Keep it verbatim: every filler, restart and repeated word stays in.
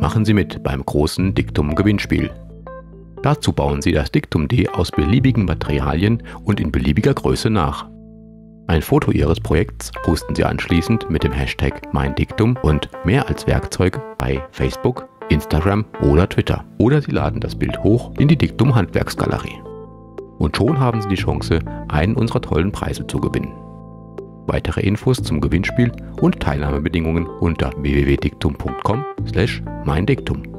machen Sie mit beim großen Dictum-Gewinnspiel. Dazu bauen Sie das Dictum D aus beliebigen Materialien und in beliebiger Größe nach. Ein Foto Ihres Projekts posten Sie anschließend mit dem Hashtag MeinDictum und mehr als Werkzeug bei Facebook, Instagram oder Twitter. Oder Sie laden das Bild hoch in die Dictum Handwerksgalerie. Und schon haben Sie die Chance, einen unserer tollen Preise zu gewinnen. Weitere Infos zum Gewinnspiel und Teilnahmebedingungen unter w w w punkt dictum punkt com slash mein Dictum.